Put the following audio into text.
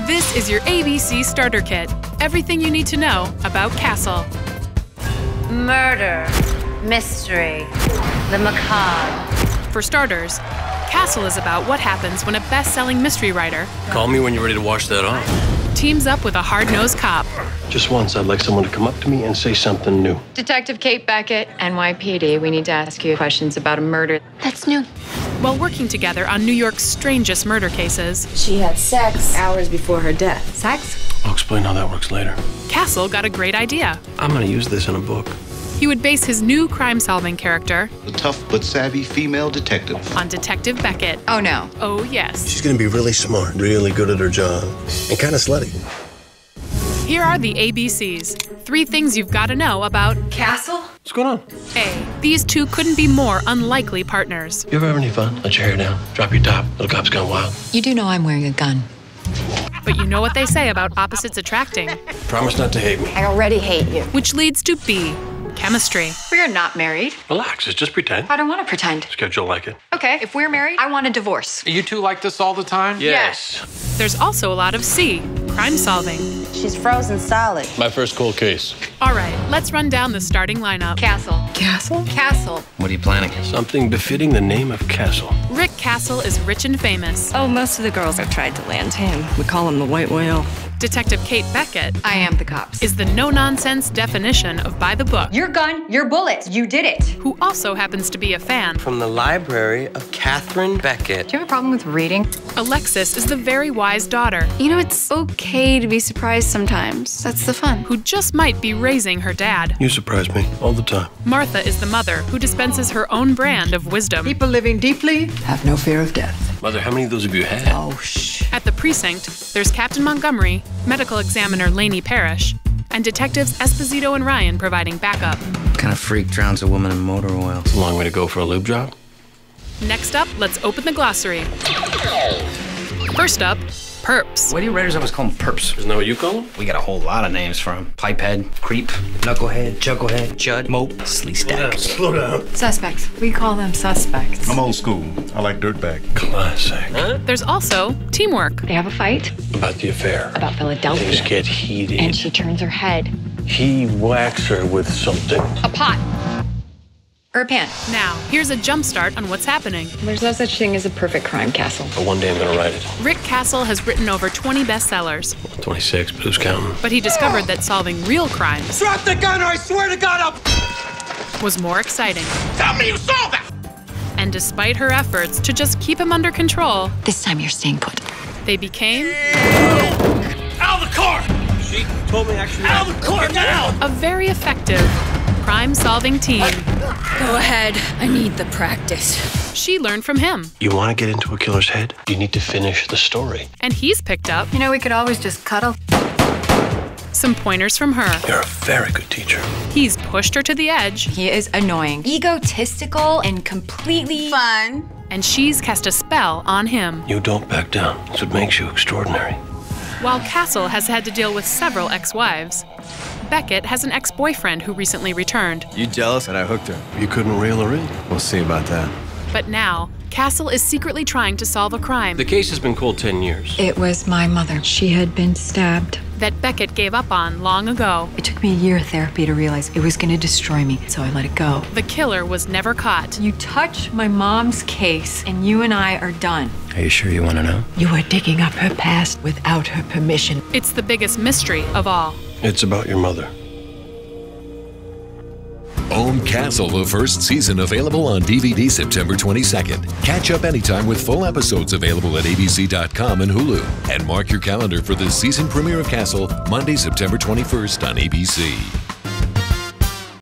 This is your ABC Starter Kit. Everything you need to know about Castle. Murder, mystery, the macabre. For starters, Castle is about what happens when a best-selling mystery writer Call me when you're ready to wash that off. teams up with a hard-nosed cop. Just once, I'd like someone to come up to me and say something new. Detective Kate Beckett, NYPD. We need to ask you questions about a murder. That's new. While working together on New York's strangest murder cases, She had sex hours before her death. Sex? I'll explain how that works later. Castle got a great idea. I'm gonna use this in a book. He would base his new crime-solving character A tough but savvy female detective. on Detective Beckett. Oh, no. Oh, yes. She's gonna be really smart, really good at her job, and kind of slutty. Here are the ABCs. 3 things you've got to know about Castle? What's going on? A. These two couldn't be more unlikely partners. You ever have any fun? Let your hair down, drop your top, little cop's gone wild. You do know I'm wearing a gun. But you know what they say about opposites attracting, Promise not to hate me. I already hate you. which leads to B. Chemistry. We are not married. Relax, it's just pretend. I don't want to pretend. Schedule like it. Okay, if we're married, I want a divorce. You two like this all the time? Yes. There's also a lot of C. Crime solving. She's frozen solid. My first cold case. All right, let's run down the starting lineup. Castle. Castle? Castle. What are you planning? Something befitting the name of Castle. Rick Castle is rich and famous. Oh, most of the girls have tried to land him. We call him the white whale. Detective Kate Beckett I am the cops. is the no-nonsense definition of by the book, Your gun, your bullets. You did it. who also happens to be a fan. From the library of Catherine Beckett. Do you have a problem with reading? Alexis is the very wise daughter You know, it's okay to be surprised sometimes. That's the fun. who just might be raising her dad. You surprise me all the time. Martha is the mother who dispenses her own brand of wisdom. People living deeply have no fear of death. Mother, how many of those have you had? Oh, shh. At the precinct, there's Captain Montgomery, medical examiner Laney Parrish, and detectives Esposito and Ryan providing backup. What kind of freak drowns a woman in motor oil? It's a long way to go for a lube job. Next up, let's open the glossary. First up, perps. Why do you writers always call them perps? Isn't that what you call them? We got a whole lot of names for them. Pipehead, creep, knucklehead, jugglehead, jud, mope, sleestack. Slow down. Suspects. We call them suspects. I'm old school. I like dirtbag. Classic. There's also teamwork. They have a fight About the affair. about Philadelphia. Things get heated. And she turns her head. He whacks her with something. A pot. Or a pan. Now, here's a jump start on what's happening. There's no such thing as a perfect crime, Castle. But one day I'm gonna write it. Rick Castle has written over 20 bestsellers, 26, but who's counting? but he discovered that solving real crimes Drop the gun or I swear to God I'll... was more exciting. Tell me you saw that! And despite her efforts to just keep him under control, This time you're staying put. they became Out of the car! She told me actually... Out of the car now! a very effective crime-solving team. Go ahead. I need the practice. She learned from him, You wanna get into a killer's head? You need to finish the story. and he's picked up You know, we could always just cuddle. some pointers from her. You're a very good teacher. He's pushed her to the edge, He is annoying, egotistical, and completely Fun. and she's cast a spell on him. You don't back down. That's what makes you extraordinary. While Castle has had to deal with several ex-wives, Beckett has an ex-boyfriend who recently returned. You jealous that I hooked her? You couldn't reel her in. We'll see about that. But now, Castle is secretly trying to solve a crime The case has been cold 10 years. It was my mother. She had been stabbed. that Beckett gave up on long ago. It took me a year of therapy to realize it was going to destroy me, so I let it go. The killer was never caught. You touch my mom's case, and you and I are done. Are you sure you want to know? You are digging up her past without her permission. It's the biggest mystery of all. It's about your mother. Own Castle, the first season, available on DVD September 22nd. Catch up anytime with full episodes available at abc.com and Hulu. And mark your calendar for the season premiere of Castle, Monday, September 21st on ABC.